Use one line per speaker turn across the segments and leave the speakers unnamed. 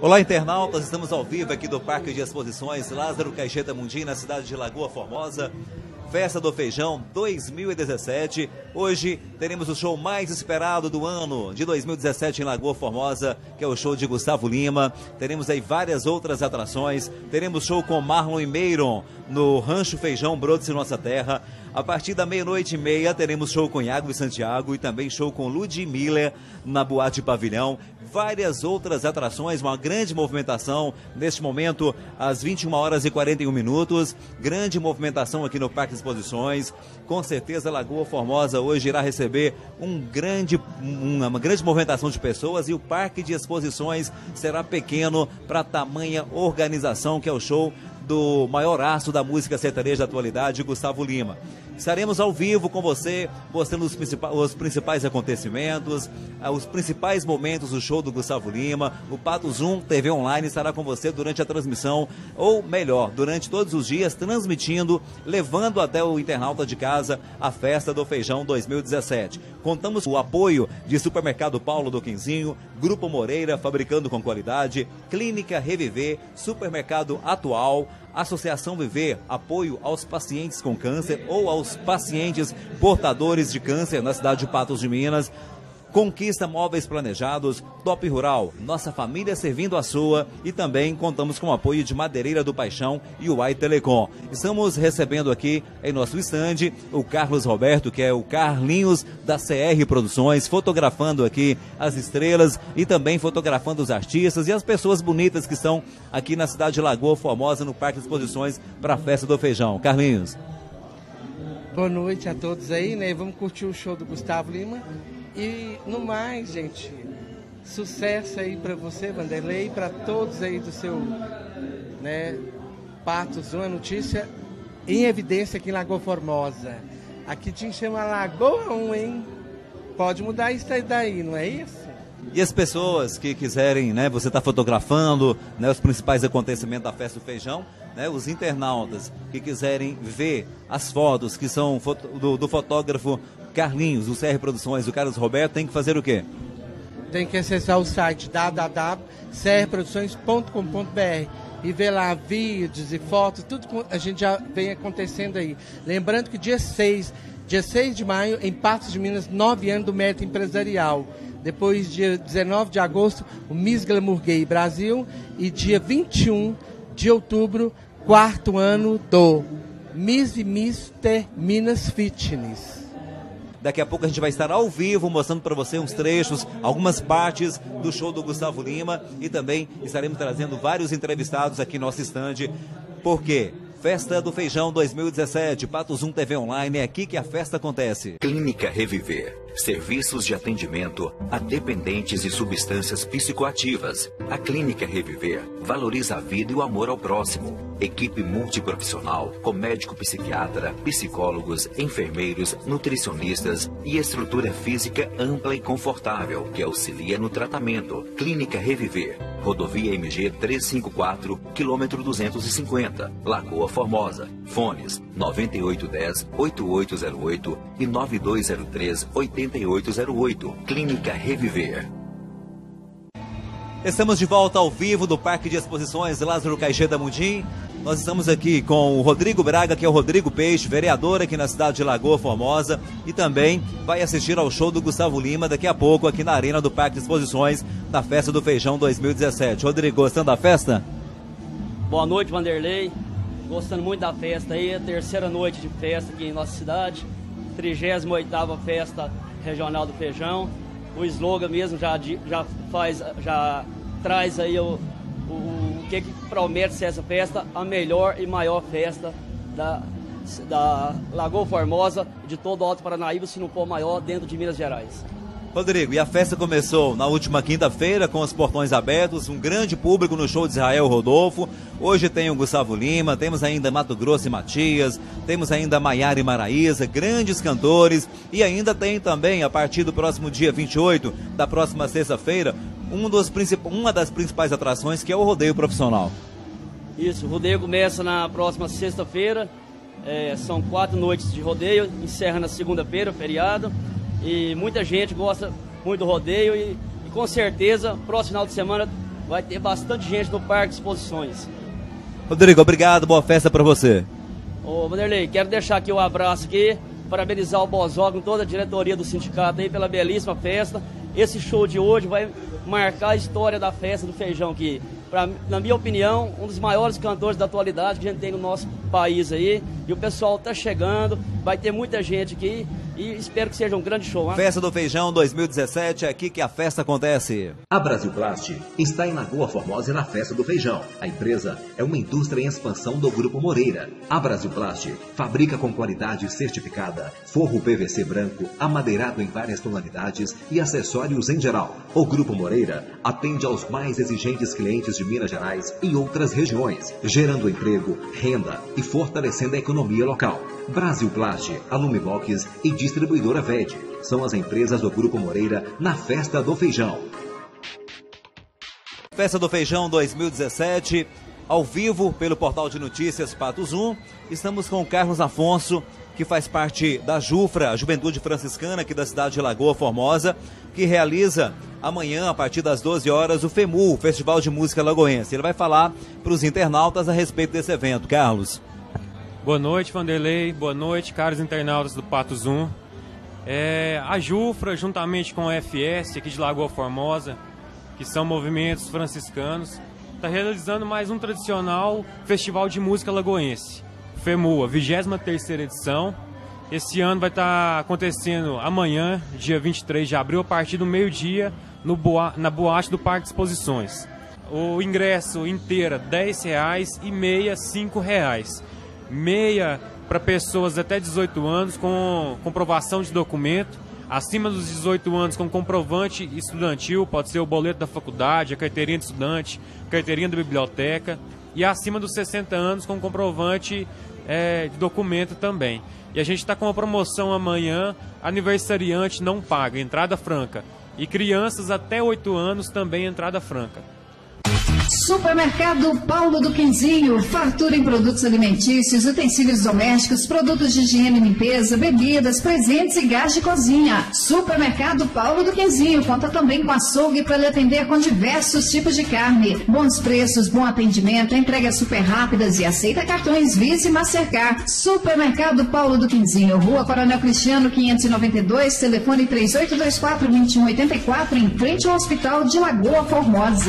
Olá, internautas, estamos ao vivo aqui do Parque de Exposições Lázaro Caixeta Mundim, na cidade de Lagoa Formosa. Festa do Feijão 2017. Hoje teremos o show mais esperado do ano de 2017 em Lagoa Formosa, que é o show de Gustavo Lima. Teremos aí várias outras atrações. Teremos show com Marlon e Meyron no Rancho Feijão Brotes em Nossa Terra. A partir da 00:30 teremos show com Iago e Santiago e também show com Ludmilla na Boate Pavilhão. Várias outras atrações, uma grande movimentação neste momento, às 21h41. Grande movimentação aqui no Parque de Exposições. Com certeza, Lagoa Formosa hoje irá receber uma grande movimentação de pessoas e o Parque de Exposições será pequeno para tamanha organização, que é o show do maior astro da música sertaneja da atualidade, Gustavo Lima. Estaremos ao vivo com você, mostrando os principais acontecimentos, os principais momentos do show do Gustavo Lima. O Pato Zoom TV Online estará com você durante a transmissão, ou melhor, durante todos os dias, transmitindo, levando até o internauta de casa a Festa do Feijão 2017. Contamos com o apoio de Supermercado Paulo do Quinzinho, Grupo Moreira, Fabricando com Qualidade, Clínica Reviver, Supermercado Atual, Associação Viver, apoio aos pacientes com câncer ou aos pacientes portadores de câncer na cidade de Patos de Minas. Conquista Móveis Planejados, Top Rural, Nossa Família Servindo a Sua, e também contamos com o apoio de Madeireira do Paixão e o Uai Telecom. Estamos recebendo aqui em nosso estande o Carlos Roberto, que é o Carlinhos da CR Produções, fotografando aqui as estrelas e também fotografando os artistas e as pessoas bonitas que estão aqui na cidade de Lagoa Formosa, no Parque de Exposições, para a Festa do Feijão. Carlinhos.
Boa noite a todos aí, né? Vamos curtir o show do Gustavo Lima. E no mais, gente, sucesso aí para você, Vanderlei, para todos aí do seu, né, Patos, uma notícia em evidência aqui em Lagoa Formosa. Aqui te chama Lagoa 1, hein? Pode mudar isso daí, não é isso?
E as pessoas que quiserem, né, você está fotografando, né, os principais acontecimentos da Festa do Feijão, né, os internautas que quiserem ver as fotos que são do fotógrafo Carlinhos, do CR Produções, do Carlos Roberto, tem que fazer o quê?
Tem que acessar o site www.crproduções.com.br e ver lá vídeos e fotos, tudo que a gente já vem acontecendo aí. Lembrando que dia 6 de maio, em Patos de Minas, 9 anos do mérito empresarial. Depois, dia 19 de agosto, o Miss Glamour Gay Brasil. E dia 21 de outubro, 4º ano do Miss e Mister Minas Fitness.
Daqui a pouco a gente vai estar ao vivo mostrando para você uns trechos, algumas partes do show do Gustavo Lima e também estaremos trazendo vários entrevistados aqui no nosso estande. Por quê? Festa do Feijão 2017, Pato Zoom TV Online, é aqui que a festa acontece.
Clínica Reviver, serviços de atendimento a dependentes e substâncias psicoativas. A Clínica Reviver valoriza a vida e o amor ao próximo. Equipe multiprofissional, com médico psiquiatra, psicólogos, enfermeiros, nutricionistas e estrutura física ampla e confortável, que auxilia no tratamento. Clínica Reviver, Rodovia MG 354, quilômetro 250, Lagoa Formosa. Fones 9810-8808 e 9203-8808. Clínica Reviver.
Estamos de volta ao vivo do Parque de Exposições Lázaro Caixeta Mundim. Nós estamos aqui com o Rodrigo Braga, que é o Rodrigo Peixe, vereador aqui na cidade de Lagoa Formosa, e também vai assistir ao show do Gustavo Lima daqui a pouco aqui na Arena do Parque de Exposições da Festa do Feijão 2017. Rodrigo, gostando da festa?
Boa noite, Vanderlei. Gostando muito da festa aí, a terceira noite de festa aqui em nossa cidade, 38ª Festa Regional do Feijão. O slogan mesmo já traz aí o que promete ser essa festa, a melhor e maior festa da Lagoa Formosa, de todo o Alto Paranaíba, se não for maior, dentro de Minas Gerais.
Rodrigo, e a festa começou na última quinta-feira com os portões abertos, um grande público no show de Israel Rodolfo. Hoje tem o Gustavo Lima, temos ainda Mato Grosso e Matias, temos ainda Maiara e Maraísa, grandes cantores, e ainda tem também, a partir do próximo dia 28, da próxima sexta-feira, uma das principais atrações, que é o rodeio profissional.
Isso, o rodeio começa na próxima sexta-feira, são 4 noites de rodeio, encerra na segunda-feira, feriado. E muita gente gosta muito do rodeio e com certeza, próximo final de semana, vai ter bastante gente no Parque de Exposições.
Rodrigo, obrigado, boa festa para você.
Ô, Vanderlei, quero deixar aqui um abraço aqui, parabenizar o Bozó com toda a diretoria do sindicato aí pela belíssima festa. Esse show de hoje vai marcar a história da festa do feijão aqui. Na minha opinião, um dos maiores cantores da atualidade que a gente tem no nosso país aí. E o pessoal tá chegando, vai ter muita gente aqui e espero que seja um grande show. Hein?
Festa do Feijão 2017, é aqui que a festa acontece.
A Brasilplast está em Lagoa Formosa na Festa do Feijão. A empresa é uma indústria em expansão do Grupo Moreira. A Brasilplast fabrica com qualidade certificada forro PVC branco, amadeirado em várias tonalidades e acessórios em geral. O Grupo Moreira atende aos mais exigentes clientes de Minas Gerais e outras regiões, gerando emprego, renda e fortalecendo a economia local. Brasilplast, Alumibox e Distribuidora VED são as empresas do Grupo Moreira na Festa do Feijão.
Festa do Feijão 2017, ao vivo pelo portal de notícias Patos 1. Estamos com o Carlos Afonso, que faz parte da JUFRA, a Juventude Franciscana aqui da cidade de Lagoa Formosa, que realiza amanhã, a partir das 12 horas, o FEMU, o Festival de Música Lagoense. Ele vai falar para os internautas a respeito desse evento. Carlos.
Boa noite, Vanderlei. Boa noite, caros internautas do Patos 1. A JUFRA, juntamente com a FS, aqui de Lagoa Formosa, que são movimentos franciscanos, está realizando mais um tradicional Festival de Música Lagoense, FEMU, a 23ª edição. Esse ano vai estar acontecendo amanhã, dia 23 de abril, a partir do meio-dia, na boate do Parque de Exposições. O ingresso inteiro R$10 e meia R$5. Meia para pessoas até 18 anos com comprovação de documento, acima dos 18 anos com comprovante estudantil, pode ser o boleto da faculdade, a carteirinha de estudante, carteirinha da biblioteca, e acima dos 60 anos com comprovante de documento também. E a gente está com uma promoção amanhã, aniversariante não paga, entrada franca, e crianças até 8 anos também entrada franca.
Supermercado Paulo do Quinzinho, fartura em produtos alimentícios, utensílios domésticos, produtos de higiene e limpeza, bebidas, presentes e gás de cozinha. Supermercado Paulo do Quinzinho conta também com açougue para lhe atender com diversos tipos de carne. Bons preços, bom atendimento, entregas super rápidas e aceita cartões Visa e Mastercard. Supermercado Paulo do Quinzinho, Rua Coronel Cristiano 592, telefone 3824-2184, em frente ao Hospital de Lagoa Formosa.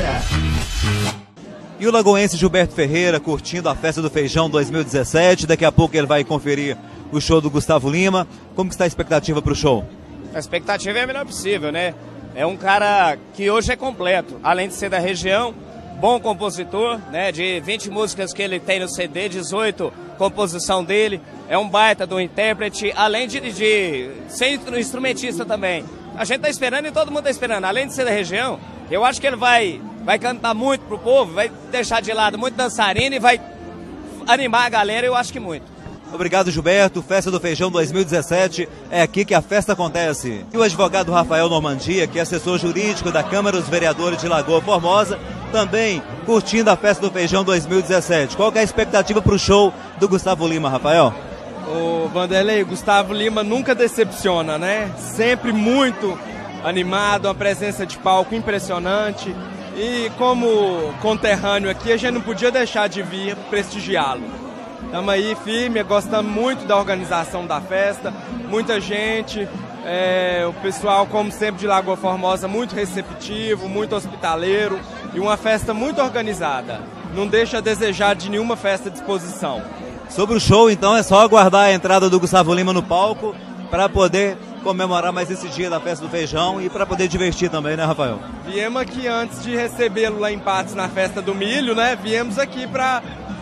E o lagoense Gilberto Ferreira curtindo a Festa do Feijão 2017. Daqui a pouco ele vai conferir o show do Gustavo Lima. Como que está a expectativa para o show?
A expectativa é a melhor possível, né? É um cara que hoje é completo. Além de ser da região, bom compositor, né? De 20 músicas que ele tem no CD, 18 composição dele. É um baita do intérprete, além de ser instrumentista também. A gente tá esperando e todo mundo tá esperando. Além de ser da região, eu acho que ele vai cantar muito pro povo, vai deixar de lado muito dançarino e vai animar a galera, eu acho que muito.
Obrigado, Gilberto. Festa do Feijão 2017, é aqui que a festa acontece. E o advogado Rafael Normandia, que é assessor jurídico da Câmara dos Vereadores de Lagoa Formosa, também curtindo a Festa do Feijão 2017. Qual que é a expectativa para o show do Gustavo Lima, Rafael?
O Vanderlei, Gustavo Lima nunca decepciona, né? Sempre muito animado, uma presença de palco impressionante. E como conterrâneo aqui, a gente não podia deixar de vir prestigiá-lo. Estamos aí firme, gostamos muito da organização da festa, muita gente, o pessoal, como sempre, de Lagoa Formosa, muito receptivo, muito hospitaleiro e uma festa muito organizada. Não deixa a desejar de nenhuma festa de exposição.
Sobre o show, então, é só aguardar a entrada do Gustavo Lima no palco para poder comemorar mais esse dia da Festa do Feijão e para poder divertir também, né, Rafael?
Viemos aqui antes de recebê-lo lá em Patos na Festa do Milho, né? Viemos aqui para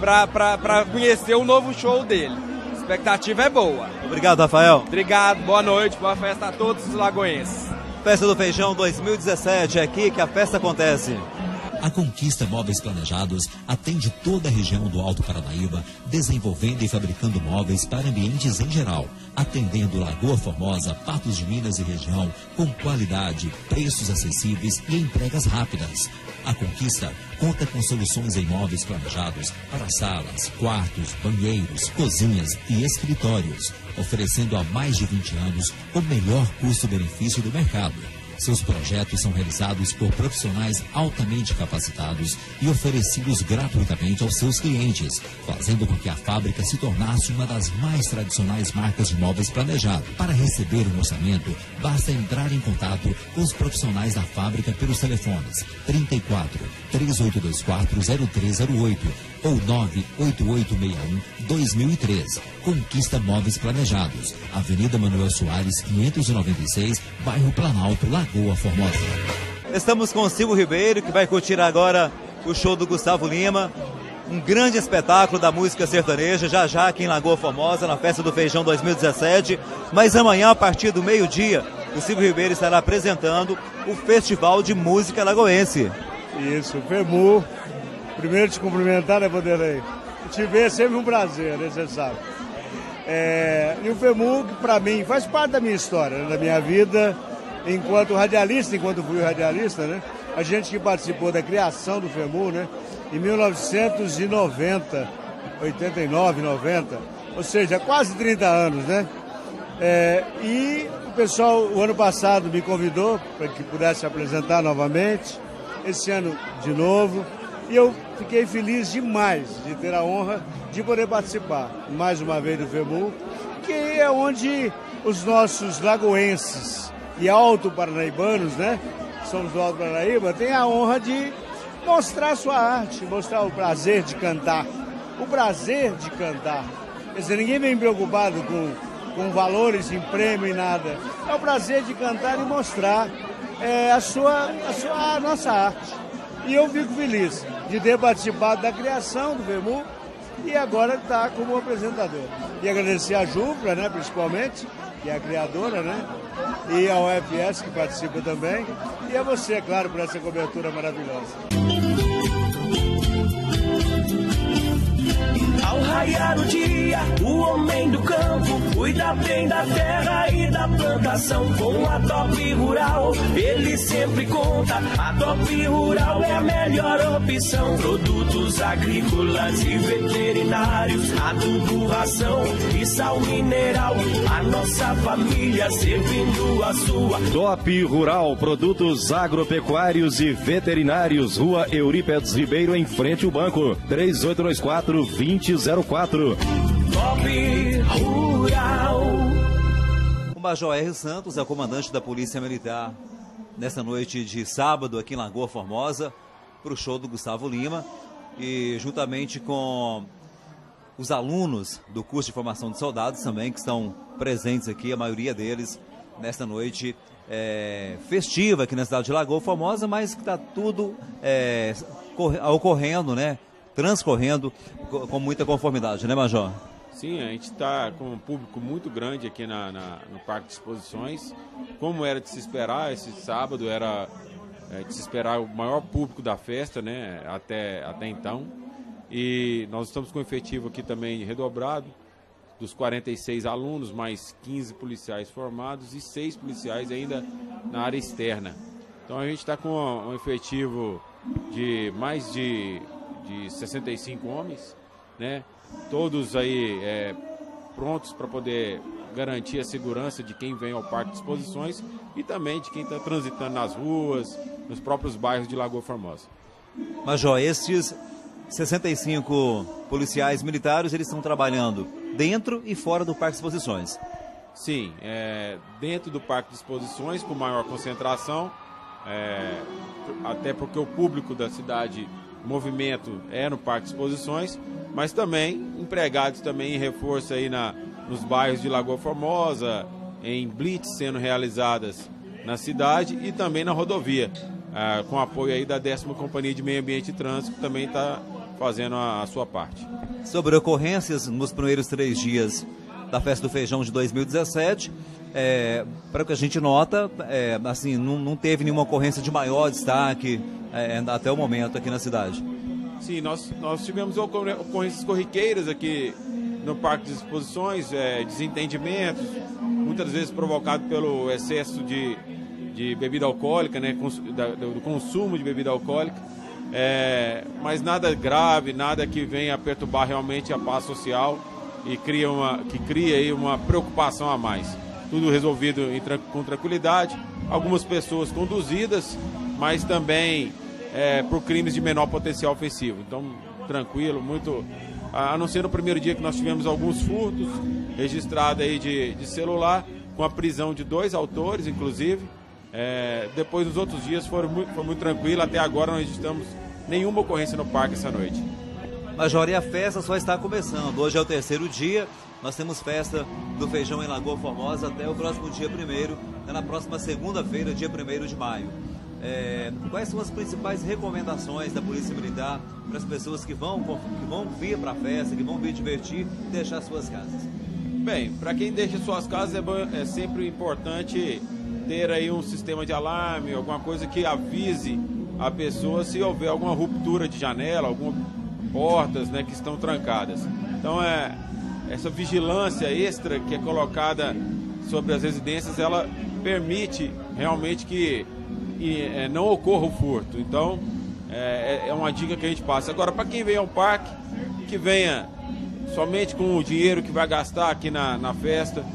conhecer o novo show dele. A expectativa é boa.
Obrigado, Rafael.
Obrigado, boa noite, boa festa a todos os lagoenses.
Festa do Feijão 2017, é aqui que a festa acontece.
A Conquista Móveis Planejados atende toda a região do Alto Paranaíba, desenvolvendo e fabricando móveis para ambientes em geral, atendendo Lagoa Formosa, Patos de Minas e região, com qualidade, preços acessíveis e entregas rápidas. A Conquista conta com soluções em móveis planejados para salas, quartos, banheiros, cozinhas e escritórios, oferecendo há mais de 20 anos o melhor custo-benefício do mercado. Seus projetos são realizados por profissionais altamente capacitados e oferecidos gratuitamente aos seus clientes, fazendo com que a fábrica se tornasse uma das mais tradicionais marcas de móveis planejados. Para receber um orçamento, basta entrar em contato com os profissionais da fábrica pelos telefones 34 3824 0308 ou 98861 2003. Conquista Móveis Planejados, Avenida Manuel Soares, 596, bairro Planalto, Lagoa Formosa.
Estamos com o Silvio Ribeiro, que vai curtir agora o show do Gustavo Lima. Um grande espetáculo da música sertaneja, já aqui em Lagoa Formosa, na Festa do Feijão 2017. Mas amanhã, a partir do meio-dia, o Silvio Ribeiro estará apresentando o Festival de Música Lagoense.
Isso, FEMU. Primeiro te cumprimentar, né, Vanderlei? Te ver é sempre um prazer, né, você sabe. E o FEMU, que para mim faz parte da minha história, né, da minha vida, enquanto fui radialista, né? A gente que participou da criação do FEMU, né? Em 1990, 89, 90, ou seja, quase 30 anos, né? E o pessoal, o ano passado, me convidou para que pudesse apresentar novamente, esse ano de novo, e eu fiquei feliz demais de ter a honra de poder participar, mais uma vez, do FEMU, que é onde os nossos lagoenses e alto-paranaibanos, né? Somos do Alto Paranaíba, têm a honra de mostrar sua arte, mostrar o prazer de cantar. O prazer de cantar. Quer dizer, ninguém vem preocupado com valores em prêmio e nada. É o prazer de cantar e mostrar a nossa arte. E eu fico feliz de ter participado da criação do FEMU e agora estar como apresentador. E agradecer a Jufra, né, principalmente, que é a criadora, né? E a UFS, que participa também. E a você, claro, por essa cobertura maravilhosa.
Ao raiar o dia, o homem do campo cuida bem da terra e da plantação. Com a Top Rural, ele sempre conta. A Top Rural é a melhor opção. Produtos agrícolas e veterinários, adubo, ração e sal mineral. A nossa família servindo a sua.
Top Rural, produtos agropecuários e veterinários. Rua Eurípedes Ribeiro, em frente ao banco. 3824-2004.
Top Rural.
O Major R. Santos é o comandante da Polícia Militar nesta noite de sábado aqui em Lagoa Formosa para o show do Gustavo Lima e juntamente com os alunos do curso de formação de soldados também que estão presentes aqui, a maioria deles nesta noite festiva aqui na cidade de Lagoa Formosa, mas que está tudo ocorrendo, né? Transcorrendo com muita conformidade, né, Major?
Sim, a gente está com um público muito grande aqui no Parque de Exposições. Como era de se esperar, esse sábado era de se esperar o maior público da festa, né, até então. E nós estamos com efetivo aqui também redobrado, dos 46 alunos, mais 15 policiais formados e 6 policiais ainda na área externa. Então a gente está com um efetivo de mais de 65 homens, né? Todos aí prontos para poder garantir a segurança de quem vem ao Parque de Exposições e também de quem está transitando nas ruas, nos próprios bairros de Lagoa Formosa.
Major, estes 65 policiais militares, eles estão trabalhando dentro e fora do Parque de Exposições?
Sim, dentro do Parque de Exposições com maior concentração, até porque o público da cidade movimento no Parque de Exposições, mas também empregados também em reforço aí nos bairros de Lagoa Formosa, em blitz sendo realizadas na cidade e também na rodovia, com apoio aí da 10ª Companhia de Meio Ambiente e Trânsito, que também está fazendo a sua parte.
Sobre ocorrências nos primeiros 3 dias da Festa do Feijão de 2017, para o que a gente nota, assim, não teve nenhuma ocorrência de maior destaque até o momento aqui na cidade.
Sim, nós tivemos ocorrências corriqueiras aqui no Parque de Exposições, desentendimentos, muitas vezes provocado pelo excesso de bebida alcoólica, né, do consumo de bebida alcoólica, mas nada grave, nada que venha a perturbar realmente a paz social e que cria aí uma preocupação a mais. Tudo resolvido com tranquilidade, algumas pessoas conduzidas, mas também por crimes de menor potencial ofensivo. Então, tranquilo, muito... A não ser no primeiro dia que nós tivemos alguns furtos registrados aí de celular, com a prisão de 2 autores, inclusive. Depois, nos outros dias, foi muito tranquilo. Até agora, não registramos nenhuma ocorrência no parque essa noite.
Major, e a festa só está começando. Hoje é o 3º dia. Nós temos festa do feijão em Lagoa Formosa até o próximo dia 1º, na próxima segunda-feira, dia 1º de maio. Quais são as principais recomendações da Polícia Militar para as pessoas que vão vir para a festa, que vão vir divertir e deixar suas casas?
Bem, para quem deixa suas casas é sempre importante ter aí um sistema de alarme, alguma coisa que avise a pessoa se houver alguma ruptura de janela, algumas portas, né, que estão trancadas. Então essa vigilância extra que é colocada sobre as residências, ela permite realmente que não ocorra o furto. Então é uma dica que a gente passa. Agora, para quem vem ao parque, que venha somente com o dinheiro que vai gastar aqui na festa.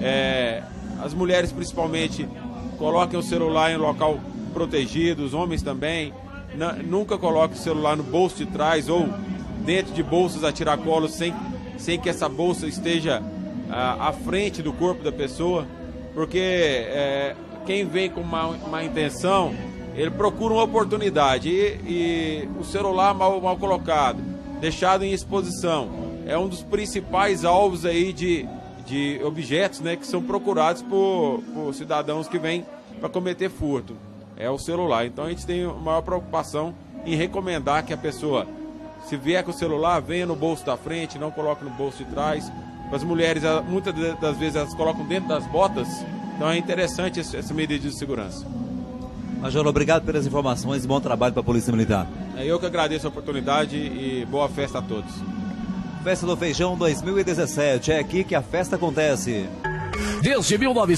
As mulheres principalmente coloquem o celular em local protegido, os homens também. Nunca coloque o celular no bolso de trás ou dentro de bolsas a tiracolo sem que essa bolsa esteja à frente do corpo da pessoa, porque quem vem com má intenção, ele procura uma oportunidade e o celular mal colocado, deixado em exposição, é um dos principais alvos aí de objetos, né, que são procurados por cidadãos que vêm para cometer furto. É o celular. Então a gente tem a maior preocupação em recomendar que a pessoa, se vier com o celular, venha no bolso da frente, não coloque no bolso de trás. As mulheres, muitas das vezes, elas colocam dentro das botas. Então é interessante essa medida de segurança.
Major, obrigado pelas informações e bom trabalho para a Polícia Militar.
Eu que agradeço a oportunidade e boa festa a todos.
Festa do Feijão 2017, é aqui que a festa acontece.
Desde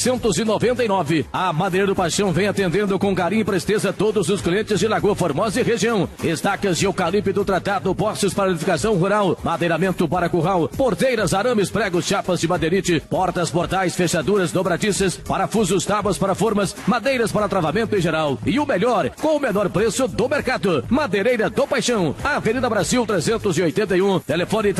1999, a Madeireira do Paixão vem atendendo com carinho e presteza todos os clientes de Lagoa Formosa e região. Estacas de eucalipto tratado, postes para edificação rural, madeiramento para curral, porteiras, arames, pregos, chapas de madeirite, portas, portais, fechaduras, dobradiças, parafusos, tábuas para formas, madeiras para travamento em geral. E o melhor, com o menor preço do mercado. Madeireira do Paixão, Avenida Brasil 381, telefone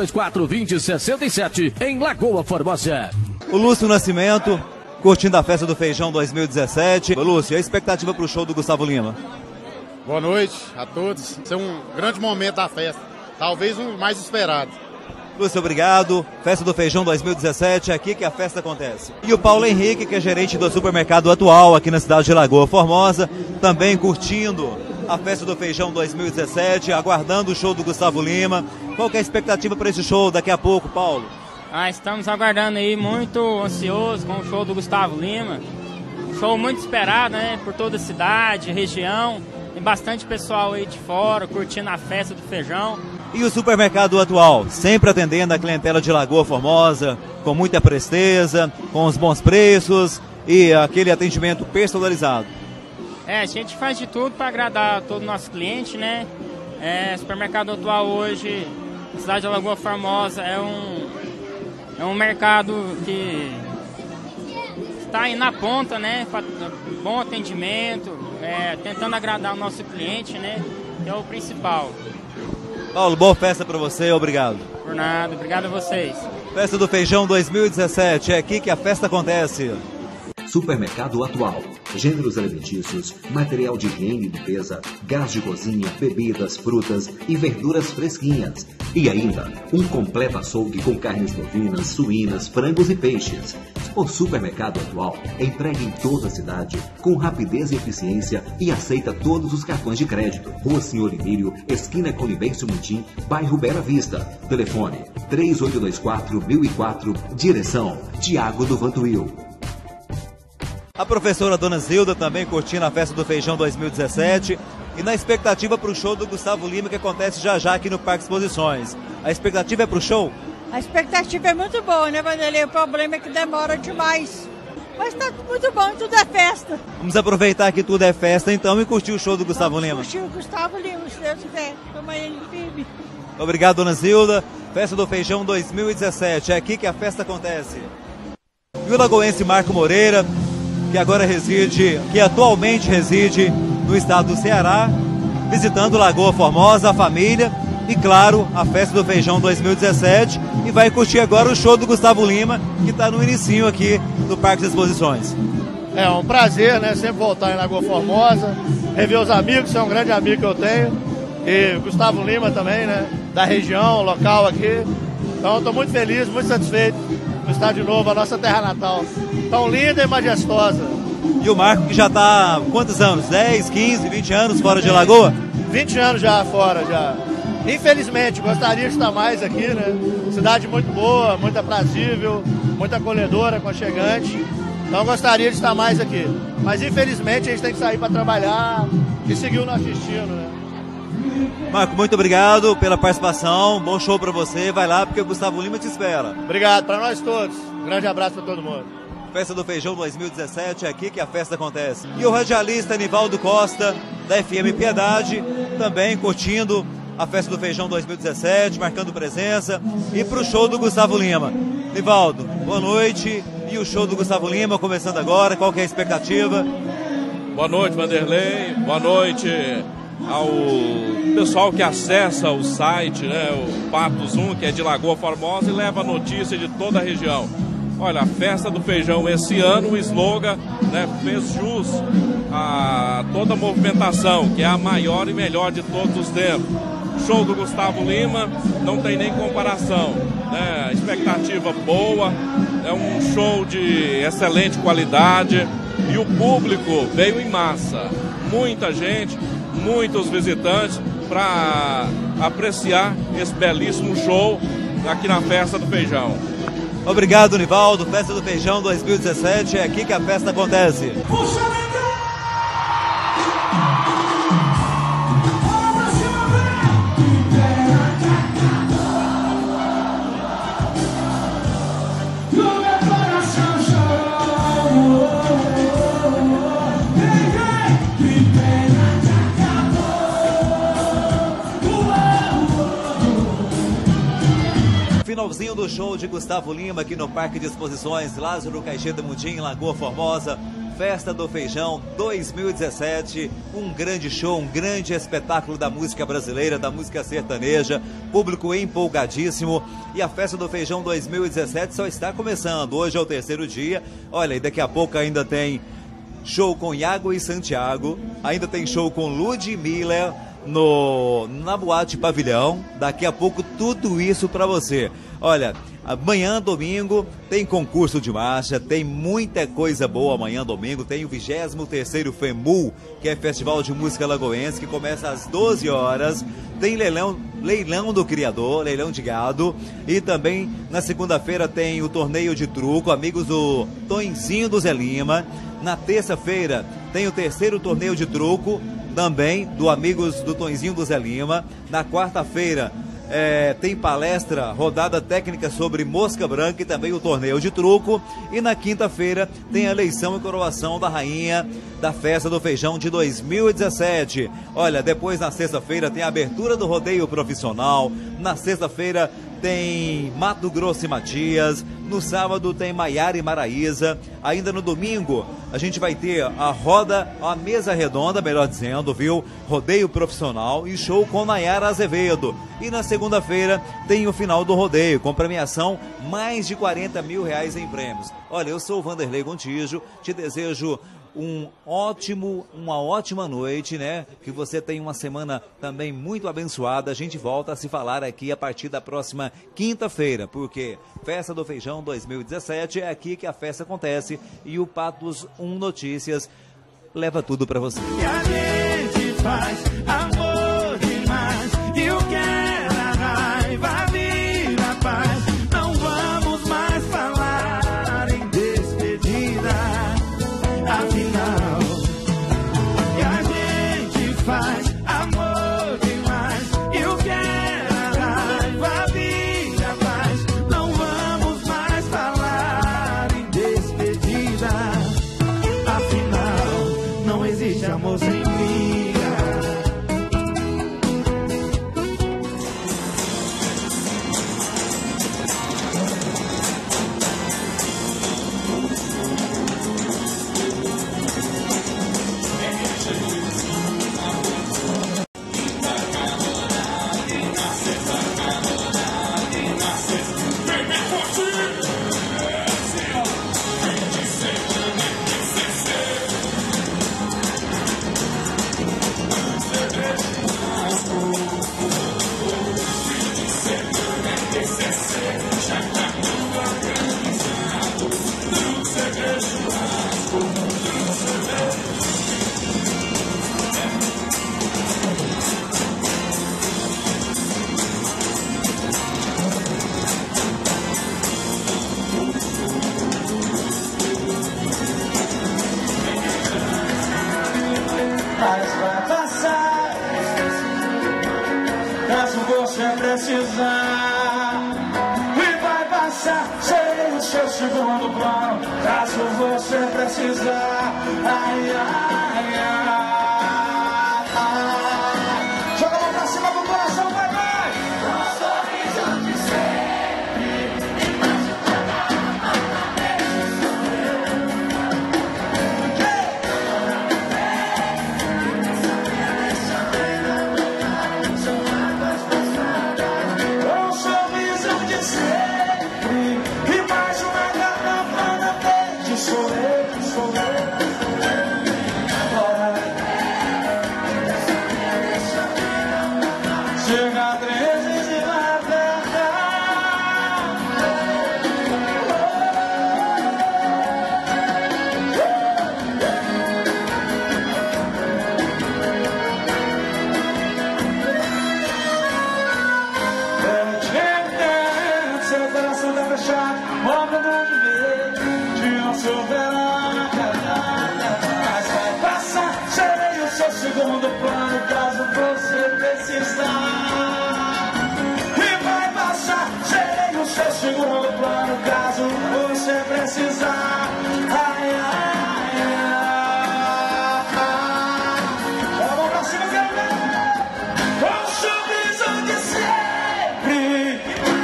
3824-2067, em Lagoa Formosa.
O Lúcio Nascimento, curtindo a festa do Feijão 2017. Ô, Lúcio, e a expectativa para o show do Gustavo Lima?
Boa noite a todos. Esse é um grande momento da festa, talvez um mais esperado.
Lúcio, obrigado. Festa do Feijão 2017, é aqui que a festa acontece. E o Paulo Henrique, que é gerente do supermercado Atual aqui na cidade de Lagoa Formosa, também curtindo a festa do Feijão 2017, aguardando o show do Gustavo Lima. Qual que é a expectativa para esse show daqui a pouco, Paulo?
Estamos aguardando aí, muito ansioso com o show do Gustavo Lima. Um show muito esperado, né, por toda a cidade, região. Tem bastante pessoal aí de fora curtindo a festa do Feijão.
E o supermercado Atual, sempre atendendo a clientela de Lagoa Formosa, com muita presteza, com os bons preços e aquele atendimento personalizado.
A gente faz de tudo para agradar todo o nosso cliente, né? Supermercado Atual hoje, na cidade de Lagoa Formosa, é um mercado que está aí na ponta, né? Bom atendimento, tentando agradar o nosso cliente, né? Que é o principal.
Paulo, boa festa para você, obrigado.
Por nada, obrigado a vocês.
Festa do Feijão 2017, é aqui que a festa acontece.
Supermercado Atual. Gêneros alimentícios, material de higiene e limpeza, gás de cozinha, bebidas, frutas e verduras fresquinhas. E ainda, um completo açougue com carnes bovinas, suínas, frangos e peixes. O Supermercado Atual entrega em toda a cidade, com rapidez e eficiência e aceita todos os cartões de crédito. Rua Senhor Emílio, esquina com Libêncio Mundim, bairro Bela Vista. Telefone 3824-1004, direção Tiago do Vantuil.
A professora Dona Zilda também curtindo a festa do Feijão 2017 e na expectativa para o show do Gustavo Lima, que acontece já já aqui no Parque Exposições. A expectativa é para o show?
A expectativa é muito boa, né, Vanderlei? O problema é que demora demais. Mas tá muito bom, tudo é festa.
Vamos aproveitar que tudo é festa então e curtir o show do Gustavo Lima.
Curtir o Gustavo Lima, se Deus quiser. Toma ele firme.
Obrigado, Dona Zilda. Festa do Feijão 2017, é aqui que a festa acontece. E o lagoense Marco Moreira que agora reside, que atualmente reside no estado do Ceará, visitando Lagoa Formosa, a família e, claro, a Festa do Feijão 2017, e vai curtir agora o show do Gustavo Lima, que está no inicinho aqui do Parque de Exposições.
É um prazer, né, sempre voltar em Lagoa Formosa, rever os amigos, você é um grande amigo que eu tenho, e Gustavo Lima também, né, da região, local aqui. Então estou muito feliz, muito satisfeito por estar de novo, a nossa terra natal, tão linda e majestosa.
E o Marco, que já está quantos anos? 10, 15, 20 anos fora de Lagoa?
20 anos já fora, já. Infelizmente, gostaria de estar mais aqui, né? Cidade muito boa, muito aprazível, muito acolhedora, aconchegante. Então gostaria de estar mais aqui. Mas infelizmente a gente tem que sair para trabalhar e seguir o nosso destino, né?
Marco, muito obrigado pela participação. Bom show para você. Vai lá porque o Gustavo Lima te espera.
Obrigado, para nós todos. Um grande abraço para todo mundo.
Festa do Feijão 2017, é aqui que a festa acontece. E o radialista Nivaldo Costa, da FM Piedade, também curtindo a Festa do Feijão 2017, marcando presença, e para o show do Gustavo Lima. Nivaldo, boa noite. E o show do Gustavo Lima começando agora, qual que é a expectativa?
Boa noite, Vanderlei. Boa noite ao pessoal que acessa o site, né, o Patos 1, que é de Lagoa Formosa, e leva a notícia de toda a região. Olha, a Festa do Feijão esse ano, o slogan, né, fez jus a toda a movimentação, que é a maior e melhor de todos os tempos. Show do Gustavo Lima, não tem nem comparação, né? Expectativa boa, é um show de excelente qualidade e o público veio em massa. Muita gente, muitos visitantes para apreciar esse belíssimo show aqui na Festa do Feijão.
Obrigado, Nivaldo. Festa do Feijão 2017, é aqui que a festa acontece. Finalzinho do show de Gustavo Lima aqui no Parque de Exposições Lázaro Caixeta Mundim, em Lagoa Formosa. Festa do Feijão 2017, um grande show, um grande espetáculo da música brasileira, da música sertaneja, público empolgadíssimo. E a Festa do Feijão 2017 só está começando, hoje é o terceiro dia. Olha, e daqui a pouco ainda tem show com Iago e Santiago, ainda tem show com Ludmilla na Boate Pavilhão. Daqui a pouco tudo isso para você. Olha, amanhã, domingo, tem concurso de marcha, tem muita coisa boa amanhã, domingo. Tem o 23º FEMU, que é Festival de Música Lagoense, que começa às 12 horas. Tem leilão do criador, leilão de gado. E também, na segunda-feira, tem o torneio de truco, amigos do Tonzinho do Zé Lima. Na terça-feira, tem o terceiro torneio de truco, também do Amigos do Tonzinho do Zé Lima. Na quarta-feira, tem palestra, rodada técnica sobre mosca branca e também o torneio de truco. E na quinta-feira tem a eleição e coroação da rainha da Festa do Feijão de 2017. Olha, depois na sexta-feira tem a abertura do rodeio profissional. Na sexta-feira tem Mato Grosso e Matias. No sábado tem Maiara e Maraísa. Ainda no domingo a gente vai ter a mesa redonda, melhor dizendo, viu? Rodeio profissional e show com Nayara Azevedo. E na segunda-feira tem o final do rodeio, com premiação mais de R$40 mil em prêmios. Olha, eu sou o Vanderlei Gontijo, te desejo uma ótima noite, né? Que você tenha uma semana também muito abençoada. A gente volta a se falar aqui a partir da próxima quinta-feira, porque Festa do Feijão 2017 é aqui que a festa acontece e o Patos 1 Notícias leva tudo pra você.
E a gente faz amor demais e o que era raiva vira paz. Não vamos mais falar em despedida. Afinal, e a gente faz amor demais e o que era raiva vira paz. Não vamos mais falar em despedida. Afinal, não existe amor sem briga. caso você precisar. E vai passar, serei o seu segundo plano, caso você precisar. Ai, ai, ai, ai. Joga a mão pra cima do coração, vai, vai. Com um sorriso de sempre. Com um sorriso de sempre. E mais uma garrafa na frente. Sou eu, sou eu. Chega a 13 e vai seu coração tá fechado, obra de ver, de não superar. Mas vai passar, serei o seu segundo plano, caso você precisar. E vai passar, serei o seu segundo plano, caso você precisar. Ai, ai, ai. Vamos pra cima, quero ver. Com um sorriso de sempre.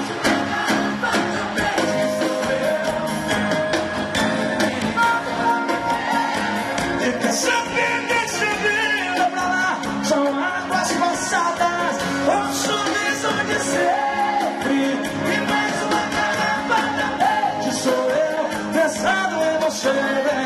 E quer saber desse vida pra lá? São águas passadas, um sorriso de sempre. E mais uma garrafa da noite. Sou eu pensando em você.